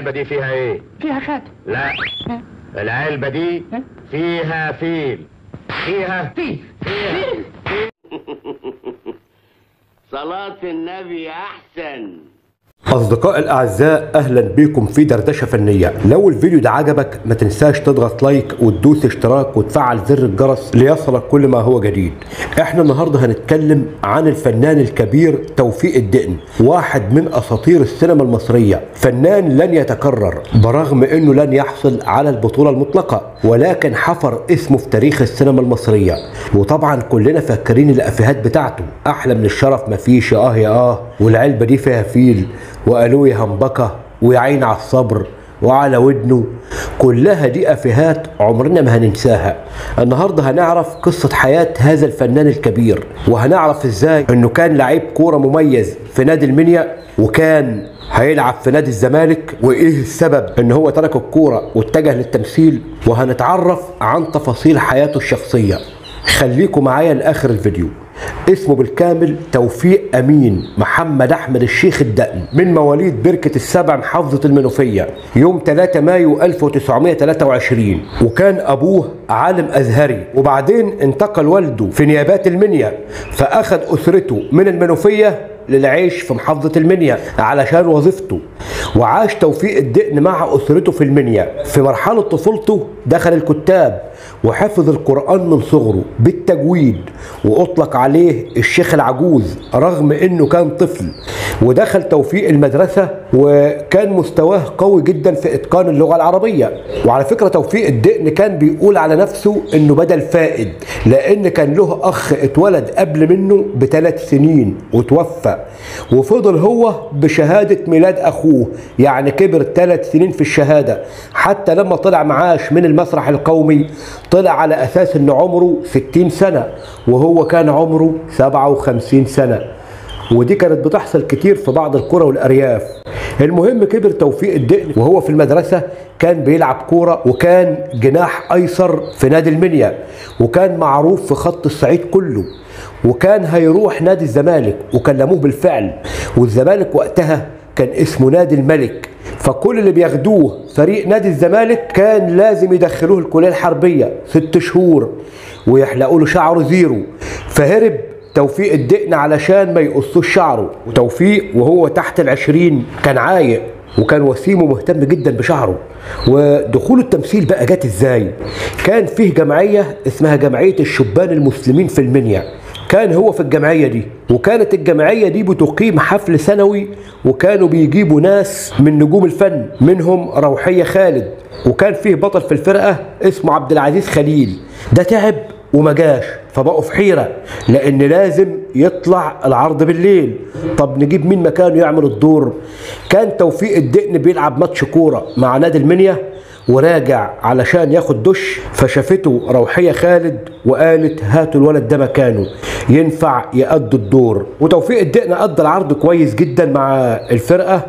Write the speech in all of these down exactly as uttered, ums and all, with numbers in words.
العلبة دي فيها ايه؟ فيها خاتم. لا، العلبة دي فيها فيل. فيها فيل فيها فيل. صلاة النبي أحسن. أصدقائي الأعزاء، أهلا بكم في دردشة فنية. لو الفيديو ده عجبك ما تنساش تضغط لايك وتدوس اشتراك وتفعل زر الجرس ليصلك كل ما هو جديد. احنا النهاردة هنتكلم عن الفنان الكبير توفيق الدقن، واحد من أساطير السينما المصرية، فنان لن يتكرر برغم أنه لن يحصل على البطولة المطلقة، ولكن حفر اسمه في تاريخ السينما المصرية. وطبعا كلنا فاكرين الأفيهات بتاعته، أحلى من الشرف مفيش، آه يا آه، والعلبة دي فيها فيل، وقالوا يا همبكة، ويا عين على الصبر، وعلى ودنه. كلها دي افيهات عمرنا ما هننساها. النهارده هنعرف قصة حياة هذا الفنان الكبير، وهنعرف ازاي انه كان لعيب كورة مميز في نادي المنيا، وكان هيلعب في نادي الزمالك، وايه السبب ان هو ترك الكورة واتجه للتمثيل، وهنتعرف عن تفاصيل حياته الشخصية. خليكم معايا لاخر الفيديو. اسمه بالكامل توفيق أمين محمد أحمد الشيخ الدقن، من مواليد بركة السبع محافظة المنوفية يوم ثلاثة مايو ألف وتسعمائة وثلاثة وعشرين، وكان أبوه عالم أزهري، وبعدين انتقل والده في نيابات المنيا، فأخذ أسرته من المنوفية للعيش في محافظة المنيا علشان وظيفته. وعاش توفيق الدقن مع أسرته في المنيا. في مرحلة طفولته دخل الكتاب وحفظ القرآن من صغره بالتجويد، وأطلق عليه الشيخ العجوز رغم أنه كان طفل. ودخل توفيق المدرسة وكان مستواه قوي جدا في إتقان اللغة العربية. وعلى فكرة توفيق الدقن كان بيقول على نفسه أنه بدل فائد، لأن كان له أخ اتولد قبل منه بثلاث سنين وتوفى، وفضل هو بشهادة ميلاد أخوه، يعني كبر ثلاث سنين في الشهادة. حتى لما طلع معاش من المسرح القومي طلع على أساس أن عمره ستين سنة، وهو كان عمره سبعة وخمسين سنة. ودي كانت بتحصل كتير في بعض القرى والأرياف. المهم كبر توفيق الدقن وهو في المدرسة كان بيلعب كورة، وكان جناح أيسر في نادي المنيا، وكان معروف في خط الصعيد كله. وكان هيروح نادي الزمالك وكلموه بالفعل، والزمالك وقتها كان اسمه نادي الملك، فكل اللي بياخدوه فريق نادي الزمالك كان لازم يدخلوه الكلية الحربية ست شهور ويحلقوا له شعره زيرو. فهرب توفيق الدقن علشان ما يقصوش شعره. وتوفيق وهو تحت العشرين كان عايق، وكان وسيم ومهتم جدا بشعره. ودخول التمثيل بقى جات ازاي؟ كان فيه جمعية اسمها جمعية الشبان المسلمين في المنيا، كان هو في الجمعية دي، وكانت الجمعية دي بتقيم حفل سنوي، وكانوا بيجيبوا ناس من نجوم الفن، منهم روحية خالد، وكان فيه بطل في الفرقة اسمه عبد العزيز خليل. ده تعب وما جاش، فبقوا في حيرة لأن لازم يطلع العرض بالليل. طب نجيب مين مكانه يعمل الدور؟ كان توفيق الدقن بيلعب ماتش كورة مع نادي المنيا وراجع علشان ياخد دش، فشافته روحية خالد وقالت هاتوا الولد ده مكانه ينفع يأدي الدور. وتوفيق الدقن أدى العرض كويس جدا مع الفرقة،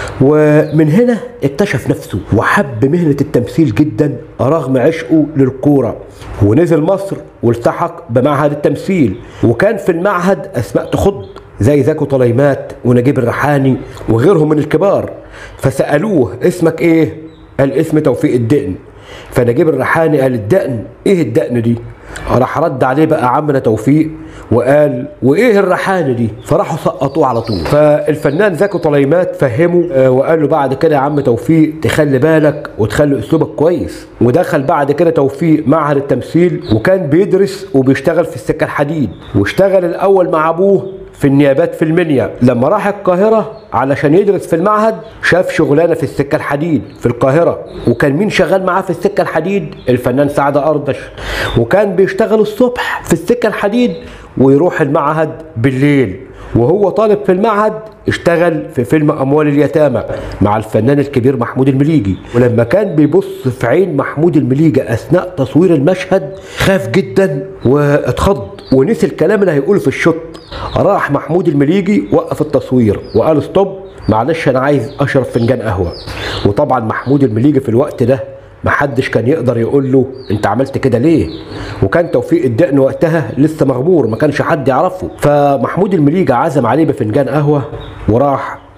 ومن هنا اكتشف نفسه وحب مهنة التمثيل جدا رغم عشقه للكورة. ونزل مصر والتحق بمعهد التمثيل، وكان في المعهد أسماء تخض زي زكو طليمات ونجيب الريحاني وغيرهم من الكبار. فسألوه اسمك ايه؟ قال اسم توفيق الدقن. فنجيب الريحاني قال الدقن؟ ايه الدقن دي؟ راح رد عليه بقى عمنا توفيق وقال وايه الريحاني دي؟ فراحوا سقطوه على طول. فالفنان زكو طليمات فهمه وقال له بعد كده يا عم توفيق تخلي بالك وتخلي اسلوبك كويس. ودخل بعد كده توفيق معهد التمثيل، وكان بيدرس وبيشتغل في السكة الحديد، واشتغل الاول مع ابوه في النيابات في المنيا. لما راح القاهرة علشان يدرس في المعهد شاف شغلانة في السكة الحديد في القاهرة، وكان مين شغال معاه في السكة الحديد؟ الفنان سعد أردش. وكان بيشتغل الصبح في السكة الحديد ويروح المعهد بالليل. وهو طالب في المعهد اشتغل في فيلم أموال اليتامى مع الفنان الكبير محمود المليجي. ولما كان بيبص في عين محمود المليجي أثناء تصوير المشهد خاف جدا واتخض ونسي الكلام اللي هيقوله في الشوت. راح محمود المليجي وقف التصوير وقال ستوب، معلش أنا عايز أشرب فنجان قهوة. وطبعا محمود المليجي في الوقت ده محدش كان يقدر يقول له انت عملت كده ليه، وكان توفيق الدقن وقتها لسه مغمور ما كانش حد يعرفه. فمحمود المليجي عزم عليه بفنجان قهوه وراح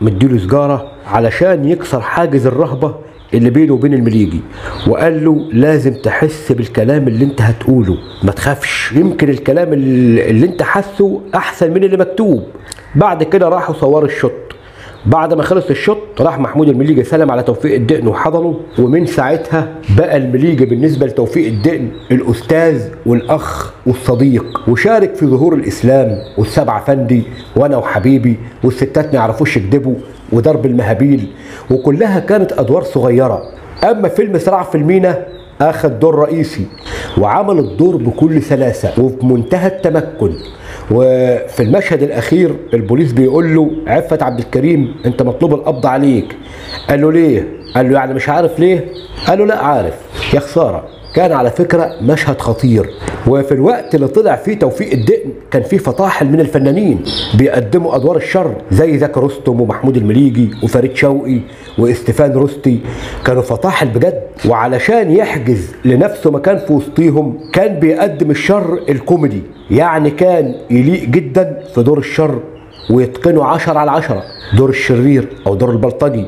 مديله سجاره علشان يكسر حاجز الرهبه اللي بينه وبين المليجي، وقال له لازم تحس بالكلام اللي انت هتقوله، ما تخافش، يمكن الكلام اللي انت حاسه احسن من اللي مكتوب. بعد كده راحوا صوروا الشوت. بعد ما خلص الشوط راح محمود المليجي سلم على توفيق الدقن وحضنه، ومن ساعتها بقى المليجي بالنسبه لتوفيق الدقن الاستاذ والاخ والصديق، وشارك في ظهور الاسلام والسبع فندي وانا وحبيبي والستات ما يعرفوش يكذبوا ودرب المهابيل، وكلها كانت ادوار صغيره. اما فيلم صراع في المينا اخذ دور رئيسي وعمل الدور بكل سلاسه وبمنتهى التمكن. وفي المشهد الاخير البوليس بيقول له عفت عبد الكريم انت مطلوب القبض عليك. قال له ليه؟ قال له يعني مش عارف ليه؟ قال له لا عارف. يا خساره، كان على فكره مشهد خطير. وفي الوقت اللي طلع فيه توفيق الدقن كان فيه فطاحل من الفنانين بيقدموا ادوار الشر زي زكي رستم ومحمود المليجي وفريد شوقي واستيفان رستي، كانوا فطاحل بجد. وعلشان يحجز لنفسه مكان في وسطيهم كان بيقدم الشر الكوميدي، يعني كان يليق جدا في دور الشر ويتقنه عشرة على عشرة، دور الشرير او دور البلطجي،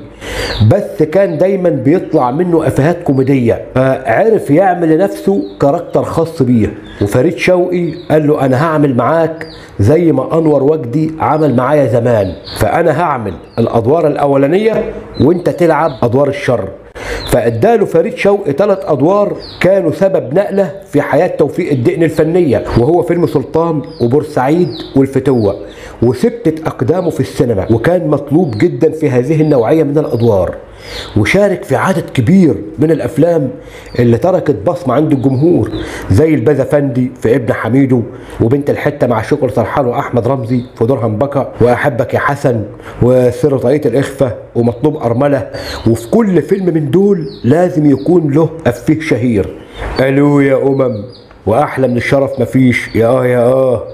بس كان دايما بيطلع منه افيهات كوميديه، فعرف يعمل لنفسه كاركتر خاص بيه. وفريد شوقي قال له انا هعمل معاك زي ما انور وجدي عمل معايا زمان، فانا هعمل الادوار الاولانيه وانت تلعب ادوار الشر. فاداله فريد شوقي ثلاث ادوار كانوا سبب نقله في حياه توفيق الدقن الفنيه، وهو فيلم سلطان وبورسعيد والفتوه، وثبتت اقدامه في السينما، وكان مطلوب جدا في هذه النوعيه من الادوار. وشارك في عدد كبير من الافلام اللي تركت بصمه عند الجمهور زي البازا فندي في ابن حميدو، وبنت الحته مع شكر سرحان واحمد رمزي في دور همبكه، واحبك يا حسن، وسر طاقية الاخفاء، ومطلوب ارمله. وفي كل فيلم من دول لازم يكون له افيه شهير، الو يا امم، واحلى من الشرف مفيش، يا اه يا اه،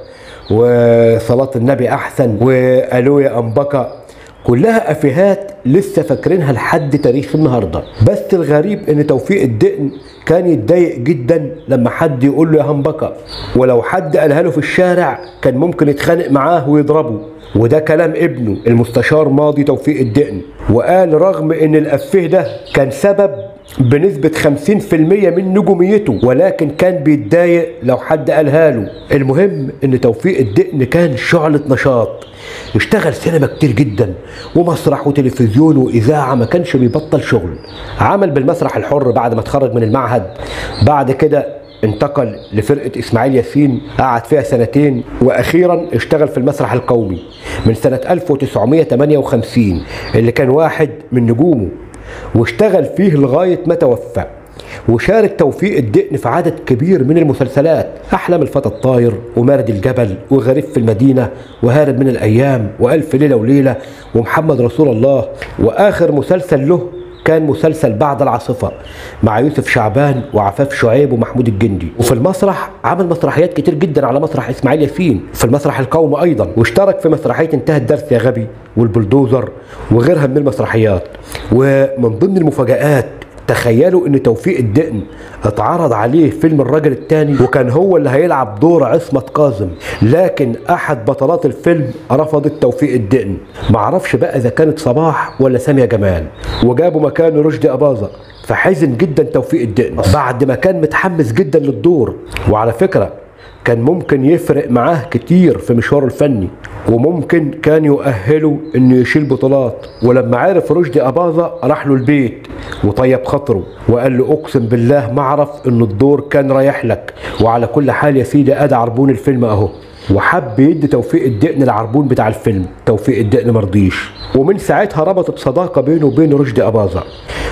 وصلاه النبي احسن، والو يا انبكه. كلها افيهات لسه فاكرينها لحد تاريخ النهارده. بس الغريب ان توفيق الدقن كان يتضايق جدا لما حد يقول له يا همبكه، ولو حد قالها له في الشارع كان ممكن يتخانق معاه ويضربه. وده كلام ابنه المستشار ماضي توفيق الدقن، وقال رغم ان الافيه ده كان سبب بنسبة خمسين في المية من نجوميته، ولكن كان بيتضايق لو حد قالها له. المهم ان توفيق الدقن كان شعلة نشاط، اشتغل سينما كتير جدا ومسرح وتلفزيون واذاعة، ما كانش بيبطل شغل. عمل بالمسرح الحر بعد ما اتخرج من المعهد، بعد كده انتقل لفرقة اسماعيل ياسين قعد فيها سنتين، واخيرا اشتغل في المسرح القومي من سنة ألف وتسعمية تمانية وخمسين اللي كان واحد من نجومه، واشتغل فيه لغاية ما توفى. وشارك توفيق الدقن في عدد كبير من المسلسلات، أحلام الفتى الطاير، ومارد الجبل، وغريب في المدينة، وهارب من الأيام، وألف ليلة وليلة، ومحمد رسول الله. وآخر مسلسل له كان مسلسل بعد العاصفة مع يوسف شعبان وعفاف شعيب ومحمود الجندي. وفي المسرح عمل مسرحيات كتير جدا على مسرح اسماعيل ياسين، في المسرح القومي ايضا، واشترك في مسرحية انتهى الدرس يا غبي والبلدوزر وغيرها من المسرحيات. ومن ضمن المفاجآت تخيلوا ان توفيق الدقن اتعرض عليه فيلم الراجل التاني، وكان هو اللي هيلعب دور عصمت كاظم، لكن احد بطلات الفيلم رفضت توفيق الدقن، معرفش بقى اذا كانت صباح ولا سامية جمال، وجابوا مكانه رشدي اباظة. فحزن جدا توفيق الدقن بعد ما كان متحمس جدا للدور. وعلى فكرة كان ممكن يفرق معاه كتير في مشواره الفني، وممكن كان يؤهله انه يشيل بطولات. ولما عرف رشدي اباظة راح له البيت وطيب خاطره وقال له اقسم بالله ما اعرف ان الدور كان رايح لك، وعلى كل حال يا سيدي ادي عربون الفيلم اهو. وحب يدي توفيق الدقن العربون بتاع الفيلم، توفيق الدقن مرضيش. ومن ساعتها ربطت صداقة بينه وبين رشدي أباظة،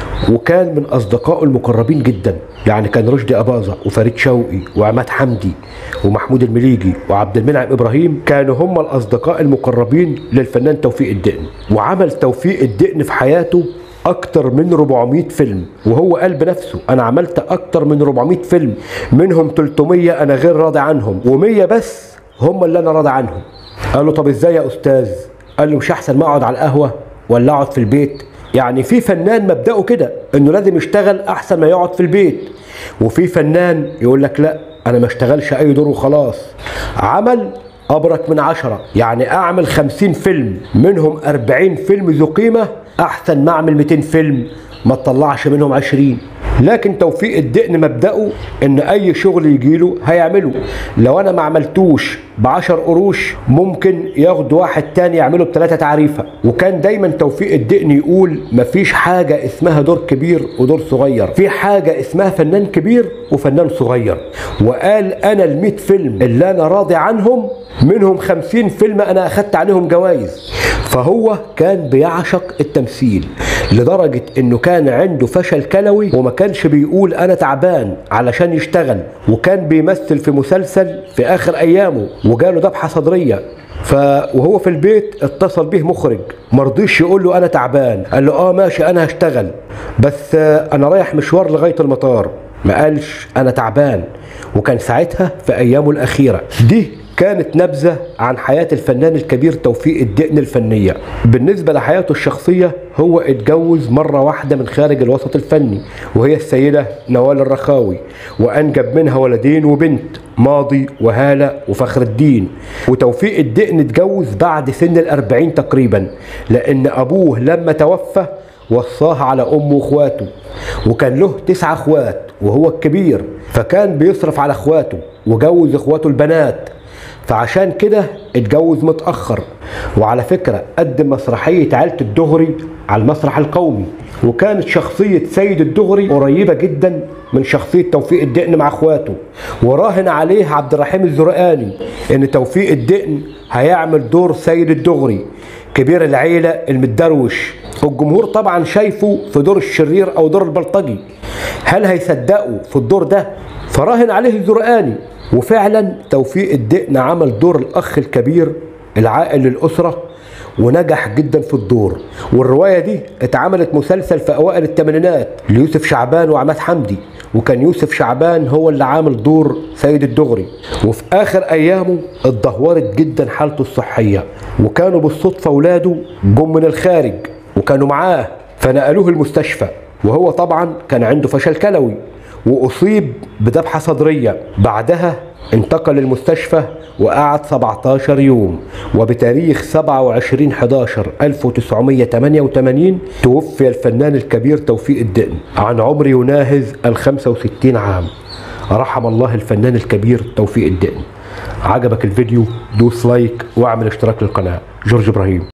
وكان من أصدقائه المقربين جدا. يعني كان رشدي أباظة وفريد شوقي وعماد حمدي ومحمود المليجي وعبد المنعم إبراهيم كانوا هم الأصدقاء المقربين للفنان توفيق الدقن. وعمل توفيق الدقن في حياته أكتر من أربعمية فيلم، وهو قال بنفسه أنا عملت أكتر من أربعمية فيلم، منهم تلتمية أنا غير راضي عنهم، ومية بس هم اللي أنا راضي عنهم. قال له طب إزاي يا أستاذ؟ قال له مش أحسن ما أقعد على القهوة ولا أقعد في البيت؟ يعني في فنان مبدأه كده إنه لازم يشتغل أحسن ما يقعد في البيت، وفي فنان يقول لك لا أنا ما اشتغلش أي دور وخلاص. عمل أبرك من عشرة. يعني أعمل خمسين فيلم منهم أربعين فيلم ذو قيمة أحسن ما أعمل مئتين فيلم ما تطلعش منهم عشرين. لكن توفيق الدقن مبدأه ان اي شغل يجيله هيعمله. لو انا ما عملتوش بعشر قروش ممكن ياخد واحد تاني يعمله بثلاثة تعريفة. وكان دايما توفيق الدقن يقول مفيش حاجة اسمها دور كبير ودور صغير، في حاجة اسمها فنان كبير وفنان صغير. وقال انا الميت فيلم اللي انا راضي عنهم منهم خمسين فيلم انا اخدت عليهم جوائز. فهو كان بيعشق التمثيل لدرجة انه كان عنده فشل كلوي وما كانش بيقول انا تعبان علشان يشتغل. وكان بيمثل في مسلسل في اخر ايامه وجاله ذبحة صدرية، ف وهو في البيت اتصل به مخرج مرضيش يقول له انا تعبان، قال له اه ماشي انا هشتغل بس انا رايح مشوار لغاية المطار، ما قالش انا تعبان. وكان ساعتها في ايامه الاخيرة. دي كانت نبذة عن حياة الفنان الكبير توفيق الدقن الفنية. بالنسبة لحياته الشخصية هو اتجوز مرة واحدة من خارج الوسط الفني وهي السيدة نوال الرخاوي، وأنجب منها ولدين وبنت، ماضي وهالة وفخر الدين. وتوفيق الدقن اتجوز بعد سن الأربعين تقريبا لأن أبوه لما توفى وصاه على أمه وإخواته، وكان له تسعة إخوات وهو الكبير، فكان بيصرف على إخواته وجوز إخواته البنات، فعشان كده اتجوز متأخر. وعلى فكرة قدم مسرحية عيلة الدغري على المسرح القومي، وكانت شخصية سيد الدغري قريبة جدا من شخصية توفيق الدقن مع اخواته. وراهن عليه عبد الرحيم الزرقاني ان توفيق الدقن هيعمل دور سيد الدغري كبير العيلة المتدروش. الجمهور طبعا شايفه في دور الشرير او دور البلطجي، هل هيصدقوا في الدور ده؟ فراهن عليه الزرقاني. وفعلا توفيق الدقن عمل دور الاخ الكبير العائل للاسره ونجح جدا في الدور. والروايه دي اتعملت مسلسل في اوائل الثمانينات ليوسف شعبان وعماد حمدي، وكان يوسف شعبان هو اللي عامل دور سيد الدغري. وفي اخر ايامه اتدهورت جدا حالته الصحيه، وكانوا بالصدفه اولاده جم من الخارج وكانوا معاه فنقلوه المستشفى، وهو طبعا كان عنده فشل كلوي واصيب بذبحه صدريه. بعدها انتقل المستشفى وقعد سبعتاشر يوم، وبتاريخ سبعة وعشرين حداشر ألف وتسعمية تمانية وتمانين توفي الفنان الكبير توفيق الدقن عن عمر يناهز الخمسة وستين عام. رحم الله الفنان الكبير توفيق الدقن. عجبك الفيديو دوس لايك واعمل اشتراك للقناه. جورج ابراهيم.